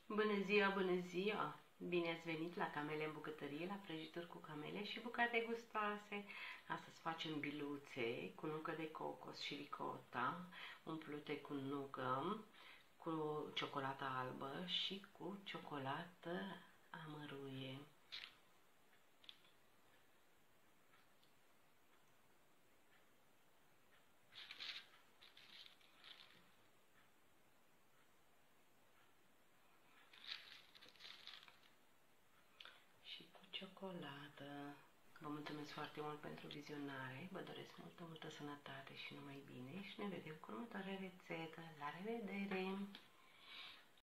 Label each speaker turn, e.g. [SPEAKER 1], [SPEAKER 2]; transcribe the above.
[SPEAKER 1] Bună ziua, bună ziua! Bine ați venit la Camele în Bucătărie, la prăjituri cu camele și bucate gustoase. Astăzi facem biluțe cu nucă de cocos și ricota, umplute cu nucă, cu ciocolată albă și cu ciocolată amăruie. Și cu ciocolată. Vă mulțumesc foarte mult pentru vizionare, vă doresc multă sănătate și numai bine și ne vedem cu următoarea rețetă. La revedere!